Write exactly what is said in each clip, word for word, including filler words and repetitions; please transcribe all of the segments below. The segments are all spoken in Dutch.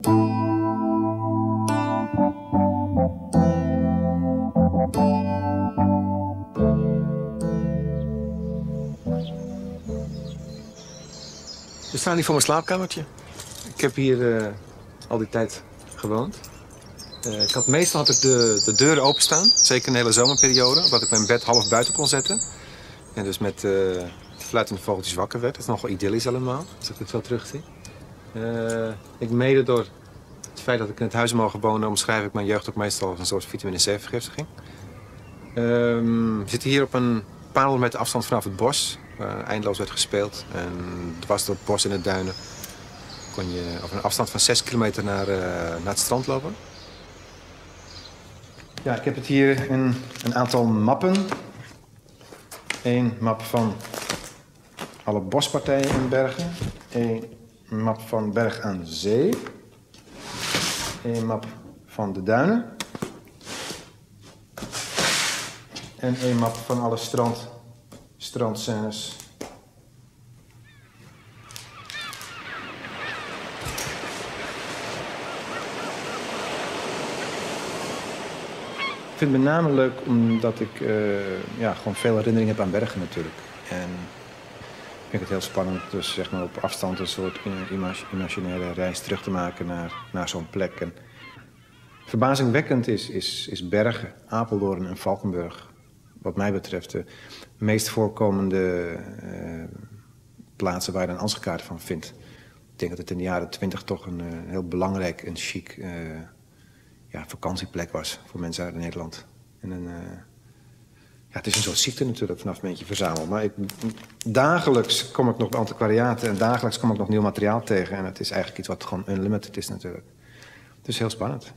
We staan hier voor mijn slaapkamertje. Ik heb hier uh, al die tijd gewoond. Uh, ik had, meestal had ik de, de deuren openstaan, zeker in de hele zomerperiode, omdat ik mijn bed half buiten kon zetten. En dus met uh, de fluitende vogeltjes wakker werd. Dat is nogal idyllisch allemaal, als ik het zo terugzie. Uh, ik mede door het feit dat ik in het huis mogen wonen, omschrijf ik mijn jeugd ook meestal als een soort vitamine C-vergiftiging. Uh, we zitten hier op een paar honderd meter afstand vanaf het bos, waar eindeloos werd gespeeld. En dwars door het bos en de duinen kon je op een afstand van zes kilometer naar, uh, naar het strand lopen. Ja, ik heb het hier in een aantal mappen. Eén map van alle bospartijen in Bergen. Eén map van Berg aan Zee. Eén map van de duinen. En één map van alle strand, strandscènes. Ik vind het met name leuk omdat ik uh, ja, gewoon veel herinneringen heb aan bergen natuurlijk. En ik vind het heel spannend dus zeg maar, op afstand een soort imaginaire reis terug te maken naar, naar zo'n plek. En verbazingwekkend is, is, is Bergen, Apeldoorn en Valkenburg, wat mij betreft, de meest voorkomende uh, plaatsen waar je een ansichtkaart van vindt. Ik denk dat het in de jaren twintig toch een uh, heel belangrijk en chic uh, ja, vakantieplek was voor mensen uit Nederland. En een, uh, ja, het is een soort ziekte natuurlijk, vanaf het moment je verzamelt. Maar ik, dagelijks kom ik nog bij antiquariaten en dagelijks kom ik nog nieuw materiaal tegen. En het is eigenlijk iets wat gewoon unlimited is natuurlijk. Het is heel spannend.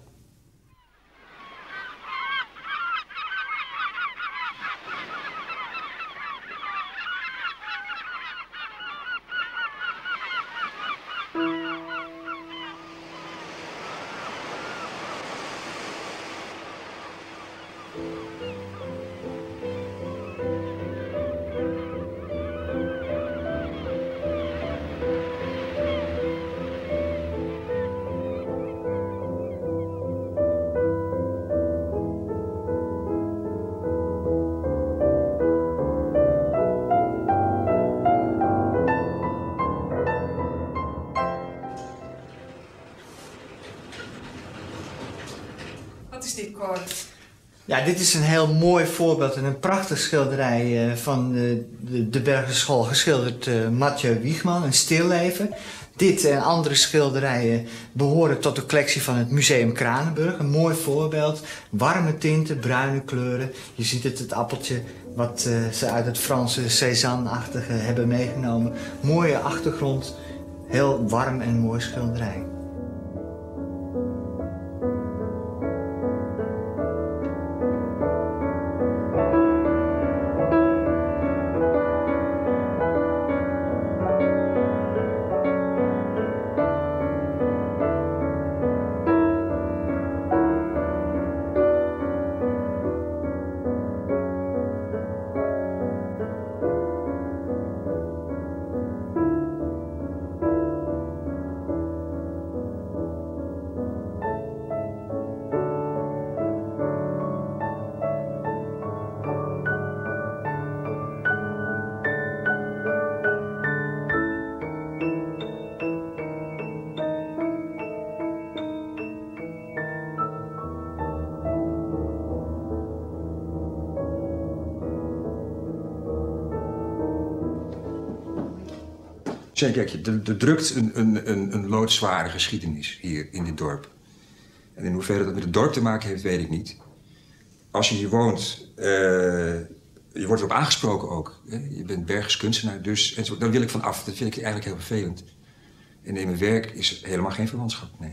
Ja, dit is een heel mooi voorbeeld en een prachtig schilderij uh, van de, de, de Bergse School, geschilderd uh, Mathieu Wiegman, een stilleven. Dit en andere schilderijen behoren tot de collectie van het Museum Kranenburg. Een mooi voorbeeld, warme tinten, bruine kleuren. Je ziet het, het appeltje wat uh, ze uit het Franse Cézanne-achtige hebben meegenomen. Mooie achtergrond, heel warm en mooi schilderij. Kijk, er, er drukt een, een, een, een loodzware geschiedenis hier in dit dorp. En in hoeverre dat met het dorp te maken heeft, weet ik niet. Als je hier woont, uh, je wordt erop aangesproken ook. Hè? Je bent Bergers kunstenaar, dus en zo, daar wil ik van af. Dat vind ik eigenlijk heel vervelend. En in mijn werk is helemaal geen verwantschap, nee.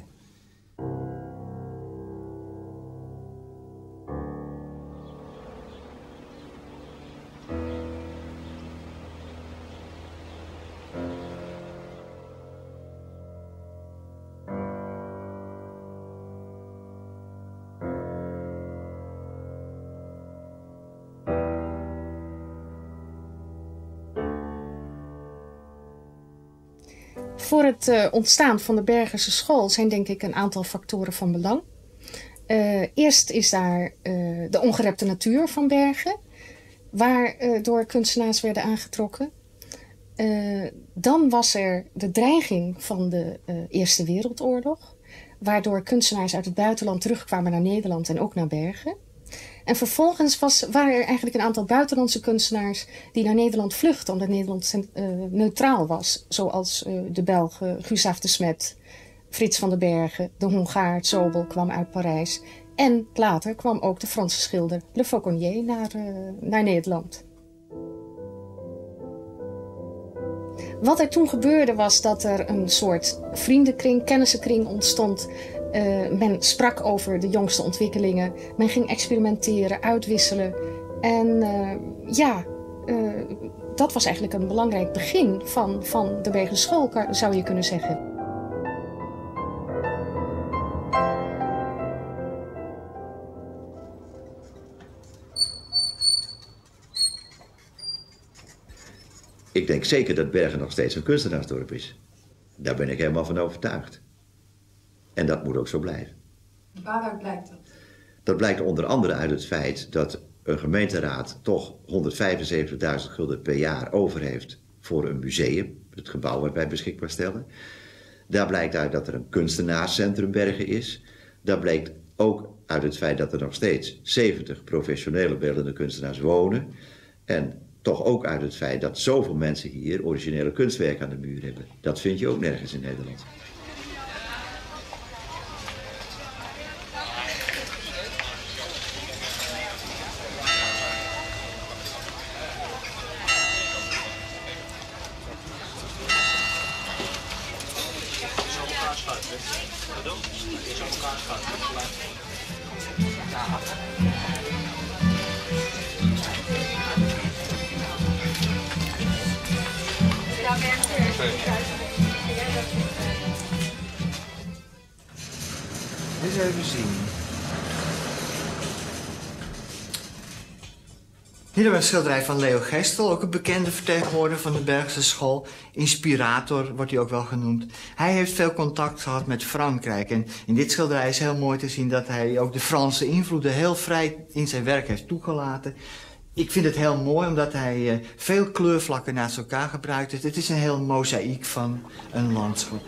voor het uh, ontstaan van de Bergense school zijn denk ik een aantal factoren van belang. Uh, eerst is daar uh, de ongerepte natuur van Bergen, waardoor uh, kunstenaars werden aangetrokken. Uh, dan was er de dreiging van de uh, Eerste Wereldoorlog, waardoor kunstenaars uit het buitenland terugkwamen naar Nederland en ook naar Bergen. En vervolgens was, waren er eigenlijk een aantal buitenlandse kunstenaars die naar Nederland vluchtten, omdat Nederland uh, neutraal was. Zoals uh, de Belgen Gustave de Smet, Frits van den Bergen, de Hongaar Zobel kwam uit Parijs. En later kwam ook de Franse schilder Le Fauconnier naar, uh, naar Nederland. Wat er toen gebeurde was dat er een soort vriendenkring, kennissenkring ontstond. Uh, men sprak over de jongste ontwikkelingen. Men ging experimenteren, uitwisselen. En uh, ja, uh, dat was eigenlijk een belangrijk begin van, van de Bergense school, zou je kunnen zeggen. Ik denk zeker dat Bergen nog steeds een kunstenaarsdorp is. Daar ben ik helemaal van overtuigd. En dat moet ook zo blijven. Waaruit blijkt dat? Dat blijkt onder andere uit het feit dat een gemeenteraad toch honderdvijfenzeventigduizend gulden per jaar over heeft voor een museum, het gebouw wat wij beschikbaar stellen. Daar blijkt uit dat er een kunstenaarscentrum Bergen is. Daar blijkt ook uit het feit dat er nog steeds zeventig professionele beeldende kunstenaars wonen. En toch ook uit het feit dat zoveel mensen hier originele kunstwerken aan de muur hebben. Dat vind je ook nergens in Nederland. Eens even zien. Hier hebben we een schilderij van Leo Gestel, ook een bekende vertegenwoordiger van de Bergense school. Inspirator wordt hij ook wel genoemd. Hij heeft veel contact gehad met Frankrijk. En in dit schilderij is heel mooi te zien dat hij ook de Franse invloeden heel vrij in zijn werk heeft toegelaten. Ik vind het heel mooi omdat hij uh, veel kleurvlakken naast elkaar gebruikt heeft. Het is een heel mozaïek van een landschap.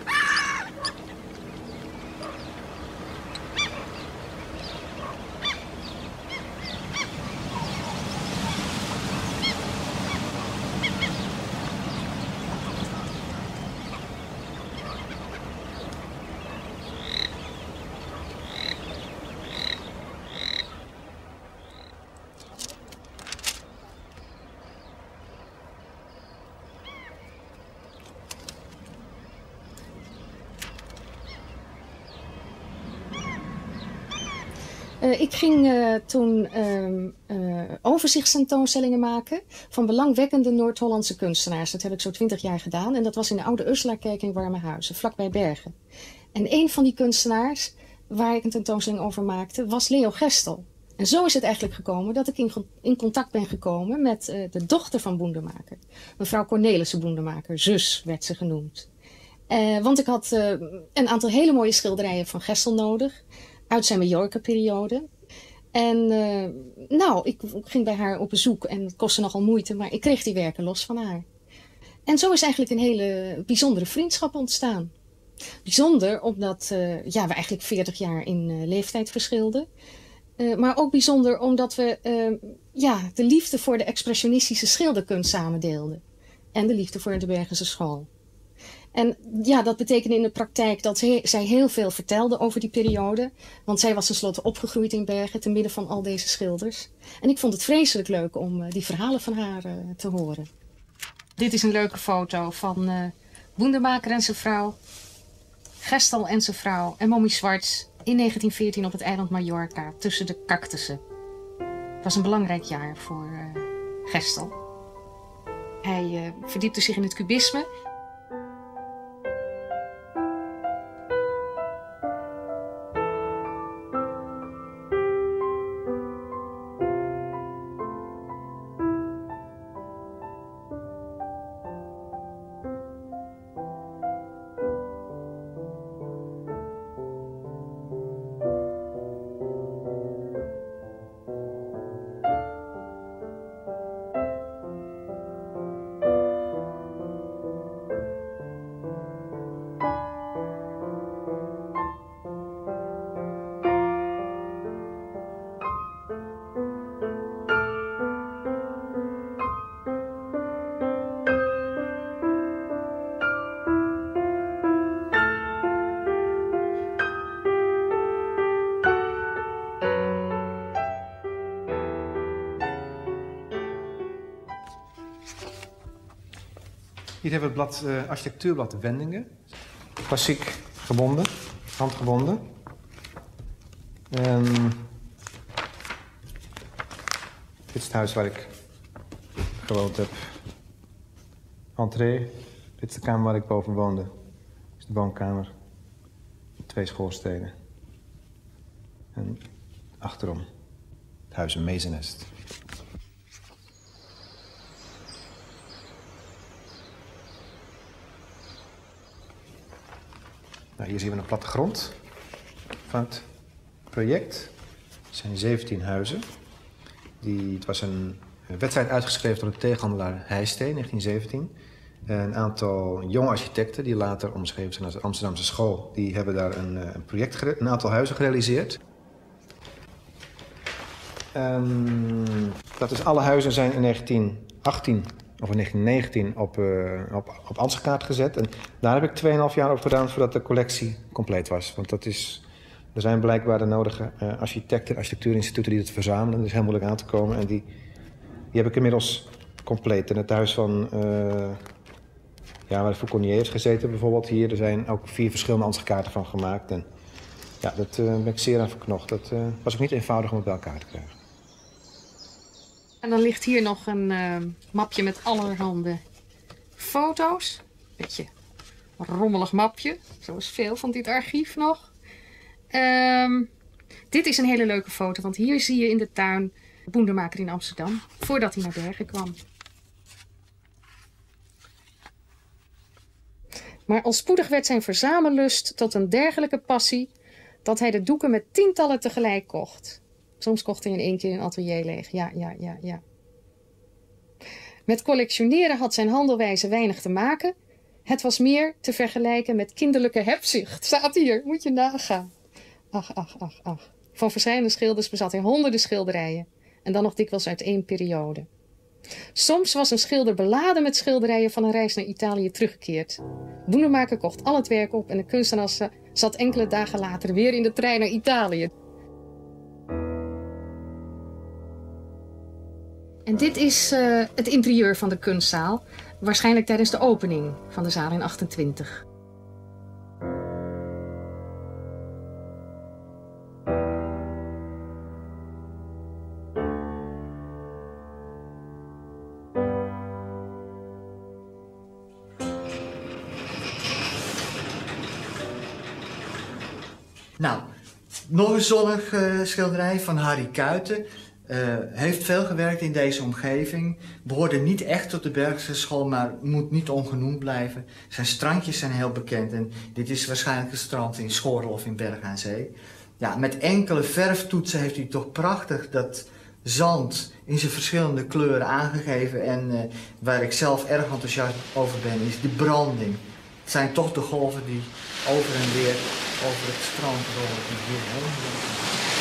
Uh, ik ging uh, toen uh, uh, overzichtstentoonstellingen maken van belangwekkende Noord-Hollandse kunstenaars. Dat heb ik zo twintig jaar gedaan en dat was in de oude Ursulakerk in Warmerhuizen, vlakbij Bergen. En een van die kunstenaars waar ik een tentoonstelling over maakte was Leo Gestel. En zo is het eigenlijk gekomen dat ik in, in contact ben gekomen met uh, de dochter van Boendemaker. Mevrouw Cornelissen Boendemaker, zus werd ze genoemd. Uh, want ik had uh, een aantal hele mooie schilderijen van Gestel nodig. Uit zijn Mallorca-periode. En uh, nou, ik ging bij haar op bezoek en het kostte nogal moeite, maar ik kreeg die werken los van haar. En zo is eigenlijk een hele bijzondere vriendschap ontstaan. Bijzonder omdat uh, ja, we eigenlijk veertig jaar in uh, leeftijd verschilden. Uh, maar ook bijzonder omdat we uh, ja, de liefde voor de expressionistische schilderkunst samen deelden. En de liefde voor de Bergense school. En ja, dat betekende in de praktijk dat he, zij heel veel vertelde over die periode. Want zij was tenslotte opgegroeid in Bergen, te midden van al deze schilders. En ik vond het vreselijk leuk om uh, die verhalen van haar uh, te horen. Dit is een leuke foto van uh, Boendemaker en zijn vrouw, Gestel en zijn vrouw en Mommie Zwarts in negentien veertien op het eiland Mallorca, tussen de cactussen. Het was een belangrijk jaar voor uh, Gestel. Hij uh, verdiepte zich in het cubisme. Hier hebben we het blad, uh, architectuurblad Wendingen. Klassiek gebonden, handgebonden. En dit is het huis waar ik gewoond heb. Entree. Dit is de kamer waar ik boven woonde. Dit is de woonkamer. Twee schoorstenen. En achterom het huis een mezenest. Nou, hier zien we een plattegrond van het project. Het zijn zeventien huizen. Die, het was een wedstrijd uitgeschreven door de tegenhandelaar Heijsteen in negentien zeventien. Een aantal jonge architecten die later omschreven zijn als de Amsterdamse school, die hebben daar een, een project, een aantal huizen gerealiseerd. Um, dat is, alle huizen zijn in negentien achttien of in negentien negentien op, uh, op, op Ansichtkaart gezet. En daar heb ik tweeënhalf jaar over gedaan voordat de collectie compleet was. Want dat is, er zijn blijkbaar de nodige uh, architecten, architectuurinstituten die het verzamelen. Dat is heel moeilijk aan te komen. En die, die heb ik inmiddels compleet. En het huis van, uh, ja, waar de Fauconnier heeft gezeten bijvoorbeeld hier. Er zijn ook vier verschillende Ansichtkaarten van gemaakt. En ja, dat uh, ben ik zeer aan verknocht. Dat uh, was ook niet eenvoudig om het bij elkaar te krijgen. En dan ligt hier nog een uh, mapje met allerhande foto's. Beetje rommelig mapje. Zo is veel van dit archief nog. Um, dit is een hele leuke foto, want hier zie je in de tuin Boendemaker in Amsterdam, voordat hij naar Bergen kwam. Maar al spoedig werd zijn verzamellust tot een dergelijke passie, dat hij de doeken met tientallen tegelijk kocht. Soms kocht hij in één keer een atelier leeg. Ja, ja, ja, ja. Met collectioneren had zijn handelwijze weinig te maken. Het was meer te vergelijken met kinderlijke hebzucht. Staat hier, moet je nagaan. Ach, ach, ach, ach. Van verschillende schilders bezat hij honderden schilderijen. En dan nog dikwijls uit één periode. Soms was een schilder beladen met schilderijen van een reis naar Italië teruggekeerd. Boendemaker kocht al het werk op en de kunstenaar zat enkele dagen later weer in de trein naar Italië. En dit is uh, het interieur van de kunstzaal. Waarschijnlijk tijdens de opening van de zaal in achtentwintig. Nou, nog een zonnig uh, schilderij van Harry Kuiten. Uh, heeft veel gewerkt in deze omgeving. Behoorde niet echt tot de Bergse school, maar moet niet ongenoemd blijven. Zijn strandjes zijn heel bekend en dit is waarschijnlijk een strand in Schorl of in Bergen aan Zee. Ja, met enkele verftoetsen heeft hij toch prachtig dat zand in zijn verschillende kleuren aangegeven. En uh, waar ik zelf erg enthousiast over ben, is de branding. Het zijn toch de golven die over en weer over het strand rollen. Die hier helemaal...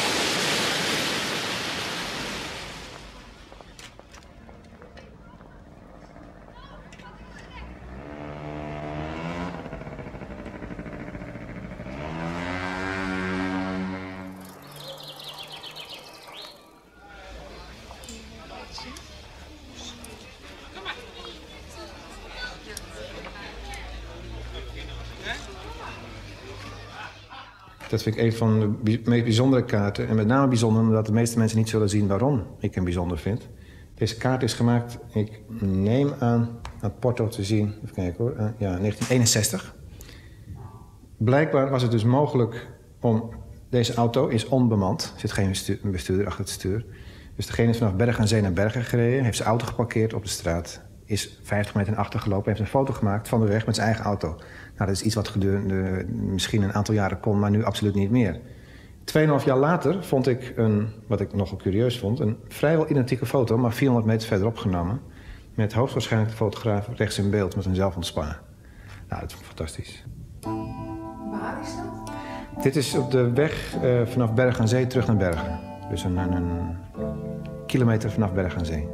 Dat vind ik een van de meest bijzondere kaarten. En met name bijzonder omdat de meeste mensen niet zullen zien waarom ik hem bijzonder vind. Deze kaart is gemaakt, ik neem aan, aan het porto te zien, even kijken hoor, ja, negentien eenenzestig. Blijkbaar was het dus mogelijk om, deze auto is onbemand, er zit geen bestuurder achter het stuur. Dus degene is vanaf Bergen aan Zee naar Bergen gereden, heeft zijn auto geparkeerd op de straat, is vijftig meter naar achter gelopen, heeft een foto gemaakt van de weg met zijn eigen auto. Nou, dat is iets wat gedurende misschien een aantal jaren kon, maar nu absoluut niet meer. Tweeënhalf jaar later vond ik een, wat ik nogal curieus vond, een vrijwel identieke foto, maar vierhonderd meter verderop genomen. Met hoogstwaarschijnlijk de fotograaf rechts in beeld met een zelfontspanner. Nou, dat vond ik fantastisch. Waar is dat? Dit is op de weg uh, vanaf Bergen aan Zee terug naar Bergen. Dus een, een, een kilometer vanaf Bergen aan Zee.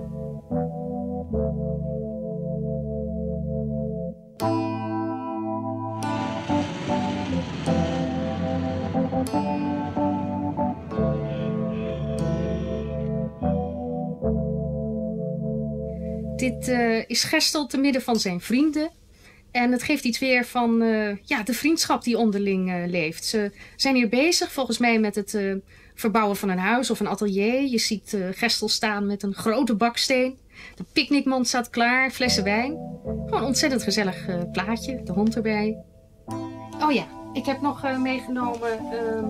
Dit Dit uh, is Gestel te midden van zijn vrienden. En het geeft iets weer van uh, ja, de vriendschap die onderling uh, leeft. Ze zijn hier bezig volgens mij met het uh, verbouwen van een huis of een atelier. Je ziet uh, Gestel staan met een grote baksteen. De picknickmand staat klaar, flessen wijn. Gewoon een ontzettend gezellig uh, plaatje, de hond erbij. Oh ja, ik heb nog uh, meegenomen uh,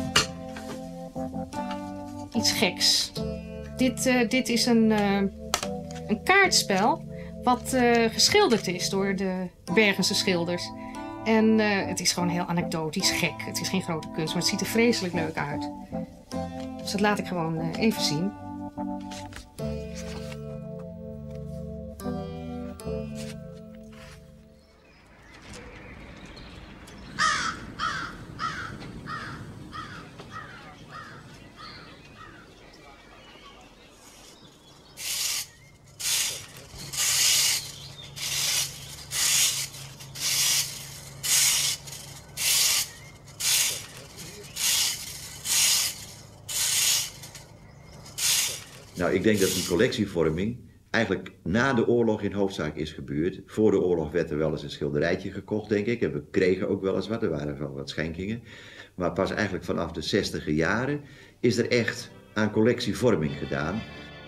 iets geks. Dit, uh, dit is een, uh, een kaartspel wat uh, geschilderd is door de Bergense schilders. En uh, het is gewoon heel anekdotisch gek. Het is geen grote kunst, maar het ziet er vreselijk leuk uit. Dus dat laat ik gewoon uh, even zien. Nou, ik denk dat die collectievorming eigenlijk na de oorlog in hoofdzaak is gebeurd. Voor de oorlog werd er wel eens een schilderijtje gekocht, denk ik. En we kregen ook wel eens wat, er waren wel wat schenkingen. Maar pas eigenlijk vanaf de zestiger jaren is er echt aan collectievorming gedaan.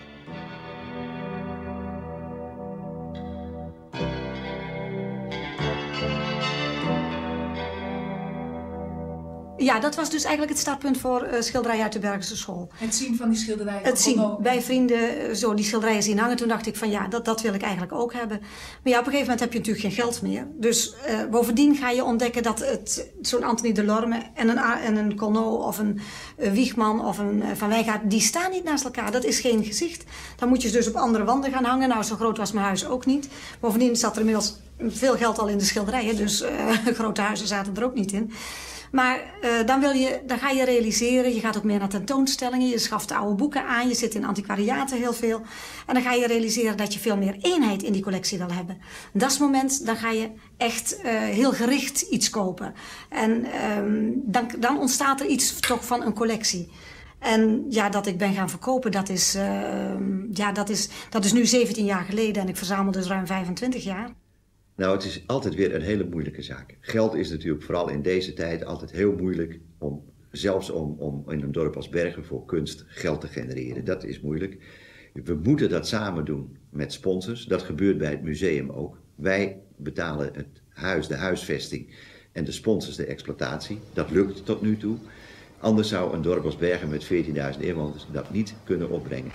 Ja, dat was dus eigenlijk het startpunt voor uh, schilderijen uit de Bergense school. Het zien van die schilderijen? Het zien. Bij vrienden zo die schilderijen zien hangen. Toen dacht ik van ja, dat, dat wil ik eigenlijk ook hebben. Maar ja, op een gegeven moment heb je natuurlijk geen geld meer. Dus uh, bovendien ga je ontdekken dat het zo'n Anthony Delorme en een, en een Colnot of een uh, Wichmann of een uh, Van Wijngaard, die staan niet naast elkaar. Dat is geen gezicht. Dan moet je dus op andere wanden gaan hangen. Nou, zo groot was mijn huis ook niet. Bovendien zat er inmiddels veel geld al in de schilderijen. Dus uh, grote huizen zaten er ook niet in. Maar uh, dan, wil je, dan ga je realiseren, je gaat ook meer naar tentoonstellingen, je schaft oude boeken aan, je zit in antiquariaten heel veel. En dan ga je realiseren dat je veel meer eenheid in die collectie wil hebben. Dat is het moment, dan ga je echt uh, heel gericht iets kopen. En um, dan, dan ontstaat er iets toch van een collectie. En ja, dat ik ben gaan verkopen, dat is, uh, ja, dat is, dat is nu zeventien jaar geleden en ik verzamel dus ruim vijfentwintig jaar. Nou, het is altijd weer een hele moeilijke zaak. Geld is natuurlijk vooral in deze tijd altijd heel moeilijk om, zelfs om, om in een dorp als Bergen voor kunst geld te genereren. Dat is moeilijk. We moeten dat samen doen met sponsors. Dat gebeurt bij het museum ook. Wij betalen het huis, de huisvesting en de sponsors de exploitatie. Dat lukt tot nu toe. Anders zou een dorp als Bergen met veertienduizend inwoners dat niet kunnen opbrengen.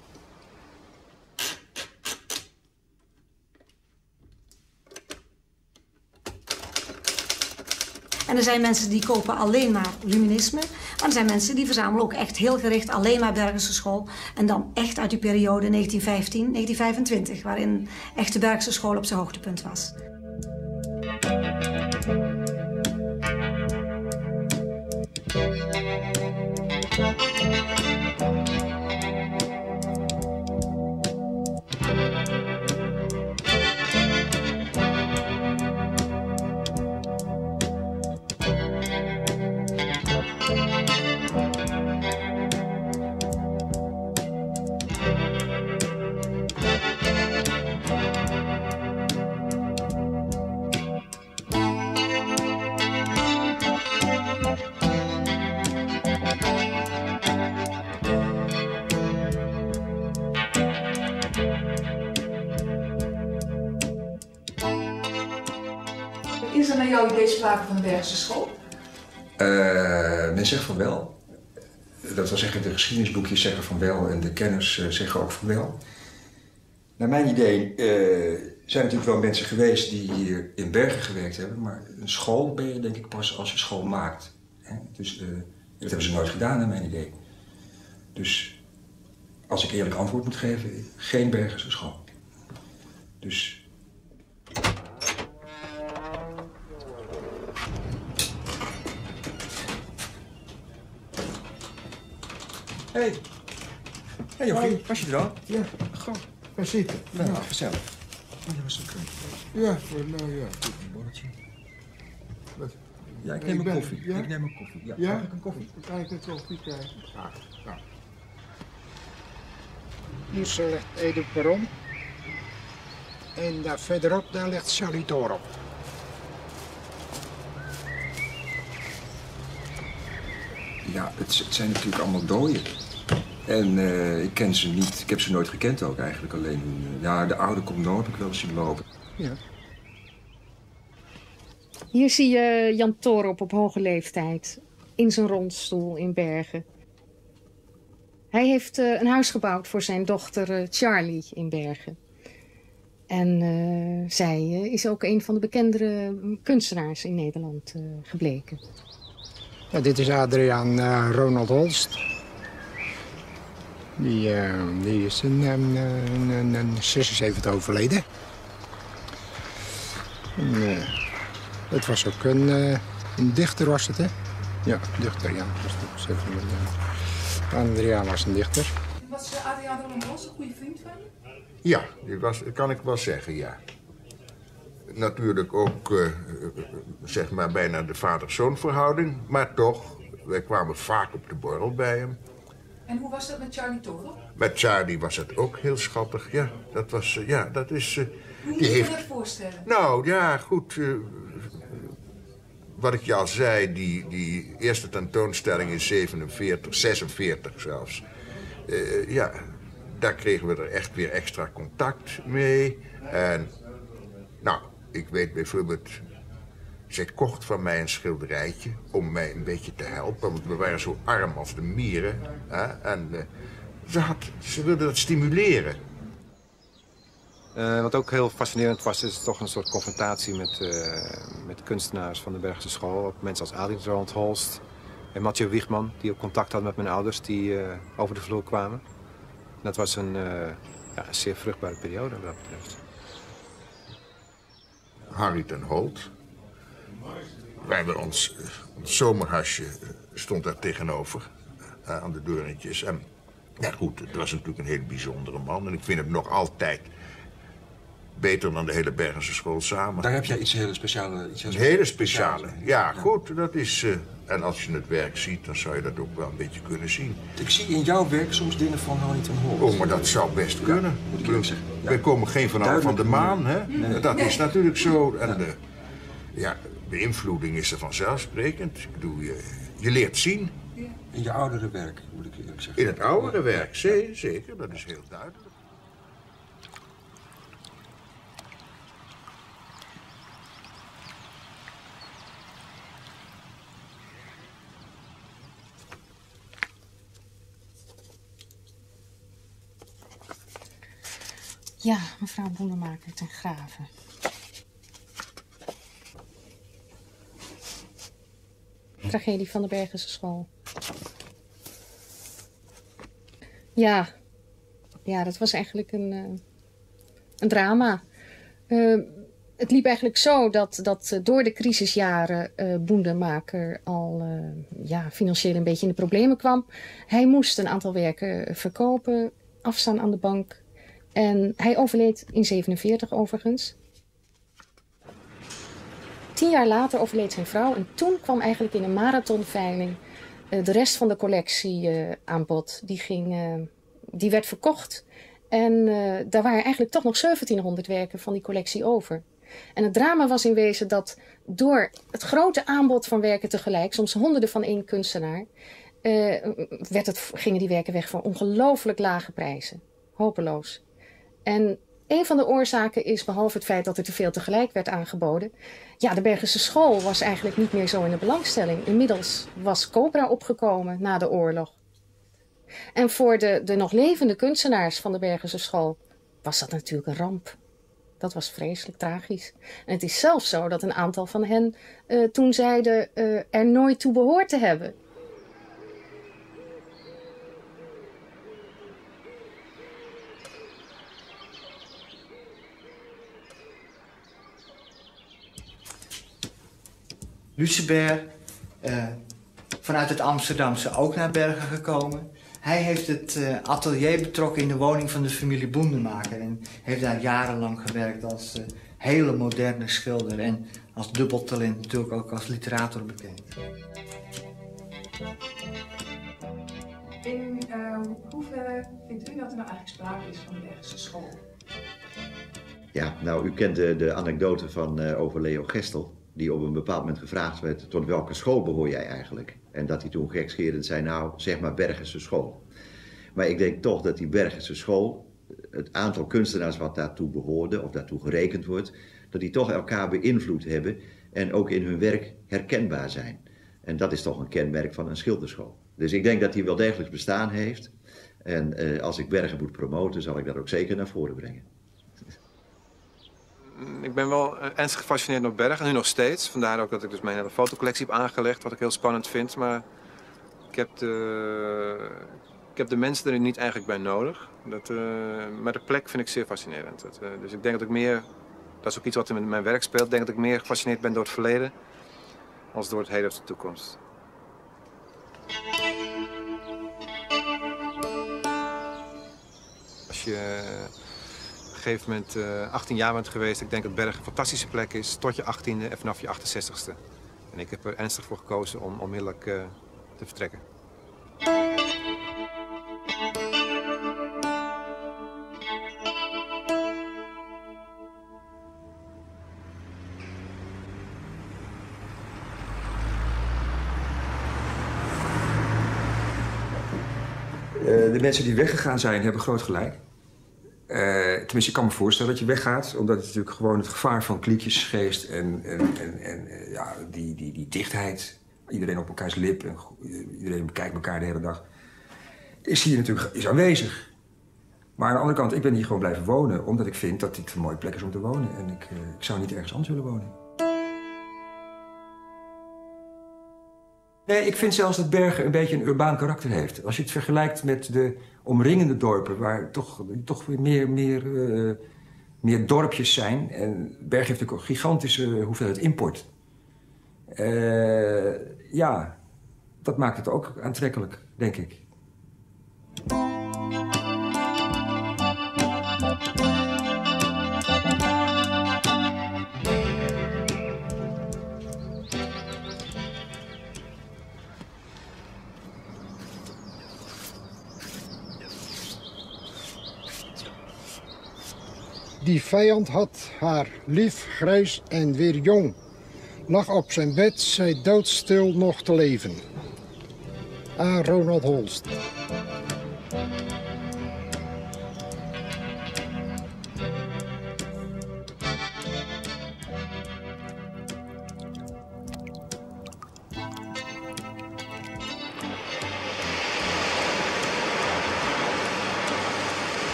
En er zijn mensen die kopen alleen maar luminisme. Maar er zijn mensen die verzamelen ook echt heel gericht alleen maar Bergense school. En dan echt uit die periode negentien vijftien, negentien vijfentwintig, waarin echt de Bergense school op zijn hoogtepunt was. Is er naar jouw idee sprake van de Bergense school? Uh, men zegt van wel. Dat wil zeggen, de geschiedenisboekjes zeggen van wel en de kenners uh, zeggen ook van wel. Naar mijn idee uh, zijn natuurlijk wel mensen geweest die hier in Bergen gewerkt hebben, maar een school ben je denk ik pas als je school maakt. Hè? Dus uh, dat hebben ze nooit gedaan naar mijn idee. Dus als ik eerlijk antwoord moet geven, geen Bergense school. Dus... Hé, hey. Hey Jochie, was je er al? Ja, Goh. ga zitten. Nou, Ja. gezellig. Oh, dat was oké. Ja, voor, nou ja. Een borreltje. Wat? Ja, ik Ik neem een ben- koffie. ja? Ik neem een koffie. Ja, Ja? mag ik een koffie? Kan ik een koffie krijgen? Graag. Ja. Hier is uh, Ede Perron. En daar verderop daar ligt Solitor op. Ja, het, het zijn natuurlijk allemaal dooien. En uh, ik ken ze niet. Ik heb ze nooit gekend ook eigenlijk. Alleen hun, uh, ja, de oude Comno heb ik wel eens zien lopen. Ja. Hier zie je Jan Toorop op hoge leeftijd. In zijn rolstoel in Bergen. Hij heeft uh, een huis gebouwd voor zijn dochter uh, Charlie in Bergen. En uh, zij uh, is ook een van de bekendere kunstenaars in Nederland uh, gebleken. Ja, dit is Adriaan uh, Ronald Holst. Die, uh, die is in uh, zesenzeventig overleden. En, uh, het was ook een, uh, een dichter, was het, hè? Ja, dichter, ja. Dus even, uh, Adriaan was een dichter. Was uh, Adriaan Ronald Holst een goede vriend van je? Ja, die was, kan ik wel zeggen, ja. Natuurlijk ook, uh, zeg maar, bijna de vader-zoon verhouding. Maar toch, wij kwamen vaak op de borrel bij hem. En hoe was dat met Charlie Toorop? Met Charlie was het ook heel schattig, ja. Dat was, uh, ja, dat is... Uh, hoe moet die je heeft... je dat voorstellen? Nou, ja, goed. Uh, wat ik je al zei, die, die eerste tentoonstelling in zevenenveertig, zesenveertig zelfs. Uh, ja, daar kregen we er echt weer extra contact mee. En, nou, ik weet bijvoorbeeld... Zij kocht van mij een schilderijtje om mij een beetje te helpen. Want we waren zo arm als de mieren. Hè? En uh, ze, had, ze wilde dat stimuleren. Uh, wat ook heel fascinerend was, is toch een soort confrontatie met, uh, met kunstenaars van de Bergse school. Ook mensen als Adriaan Ronald Holst en Mathieu Wiegman, die ook contact hadden met mijn ouders, die uh, over de vloer kwamen. En dat was een, uh, ja, een zeer vruchtbare periode wat dat betreft. Harry ten Holt. We hebben ons, ons zomerhasje stond daar tegenover, uh, aan de deurentjes. En ja goed, het was natuurlijk een hele bijzondere man. En ik vind hem nog altijd beter dan de hele Bergense school samen. Daar heb jij iets hele speciale... Iets een hele speciale, ja goed. Dat is, uh, en als je het werk ziet, dan zou je dat ook wel een beetje kunnen zien. Ik zie in jouw werk soms dingen van Harry ten Holt. Oh, maar dat zou best kunnen. Ja, moet ik eerlijk zeggen. Ja. Wij komen geen van van de maan, hè? Nee. Dat is natuurlijk zo. En de, ja, beïnvloeding is er vanzelfsprekend. Ik bedoel, je, je leert zien. In je oudere werk, moet ik eerlijk zeggen. In het oudere werk, zeker. Dat is heel duidelijk. Ja, mevrouw Boenemaker ten Grave. Tragedie van de Bergense school. Ja, ja, dat was eigenlijk een, uh, een drama. Uh, het liep eigenlijk zo dat, dat uh, door de crisisjaren uh, Boenemaker al uh, ja, financieel een beetje in de problemen kwam. Hij moest een aantal werken verkopen, afstaan aan de bank. En hij overleed in zevenenveertig overigens. Tien jaar later overleed zijn vrouw en toen kwam eigenlijk in een marathonveiling uh, de rest van de collectie uh, aan bod. Die, ging, uh, die werd verkocht en uh, daar waren eigenlijk toch nog zeventienhonderd werken van die collectie over. En het drama was in wezen dat door het grote aanbod van werken tegelijk, soms honderden van één kunstenaar, uh, werd het, gingen die werken weg voor ongelooflijk lage prijzen. Hopeloos. En een van de oorzaken is, behalve het feit dat er te veel tegelijk werd aangeboden, ja, de Bergense school was eigenlijk niet meer zo in de belangstelling. Inmiddels was Cobra opgekomen na de oorlog. En voor de, de nog levende kunstenaars van de Bergense school was dat natuurlijk een ramp. Dat was vreselijk tragisch. En het is zelfs zo dat een aantal van hen uh, toen zeiden uh, er nooit toe behoord te hebben. Lucebert, uh, vanuit het Amsterdamse ook naar Bergen gekomen. Hij heeft het uh, atelier betrokken in de woning van de familie Boenemaker. En heeft daar jarenlang gewerkt als uh, hele moderne schilder. En als dubbeltalent natuurlijk ook als literator bekend. In uh, hoeverre vindt u dat er nou eigenlijk sprake is van de Bergense school? Ja, nou, u kent de, de anekdote van, uh, over Leo Gestel, die op een bepaald moment gevraagd werd, tot welke school behoor jij eigenlijk? En dat hij toen gekscherend zei, nou, zeg maar Bergense school. Maar ik denk toch dat die Bergense school, het aantal kunstenaars wat daartoe behoorde, of daartoe gerekend wordt, dat die toch elkaar beïnvloed hebben en ook in hun werk herkenbaar zijn. En dat is toch een kenmerk van een schilderschool. Dus ik denk dat die wel degelijk bestaan heeft. En uh, als ik Bergen moet promoten, zal ik dat ook zeker naar voren brengen. Ik ben wel ernstig gefascineerd door Bergen, nu nog steeds. Vandaar ook dat ik dus mijn hele fotocollectie heb aangelegd, wat ik heel spannend vind. Maar ik heb de, ik heb de mensen er niet eigenlijk bij nodig. Dat, uh, maar de plek vind ik zeer fascinerend. Dat, uh, dus ik denk dat ik meer, dat is ook iets wat in mijn werk speelt, ik denk dat ik meer gefascineerd ben door het verleden als door het heden of de toekomst. Als je op een gegeven moment uh, achttien jaar bent geweest, ik denk dat Bergen een fantastische plek is, tot je achttiende en vanaf je achtenzestigste. En ik heb er ernstig voor gekozen om onmiddellijk uh, te vertrekken. De mensen die weggegaan zijn, hebben groot gelijk. Uh, tenminste, ik kan me voorstellen dat je weggaat, omdat het natuurlijk gewoon het gevaar van kliekjesgeest en, en, en, en ja, die, die, die dichtheid, iedereen op elkaars lip en iedereen bekijkt elkaar de hele dag, is hier natuurlijk is aanwezig. Maar aan de andere kant, ik ben hier gewoon blijven wonen, omdat ik vind dat dit een mooie plek is om te wonen. En ik, uh, ik zou niet ergens anders willen wonen. Nee, ik vind zelfs dat Bergen een beetje een urbaan karakter heeft. Als je het vergelijkt met de omringende dorpen, waar toch, toch weer meer, meer, uh, meer dorpjes zijn. En Bergen heeft natuurlijk ook een gigantische hoeveelheid import. Uh, ja, dat maakt het ook aantrekkelijk, denk ik. Die vijand had haar lief, grijs en weer jong. Lag op zijn bed, zij doodstil nog te leven. A. Ronald Holst.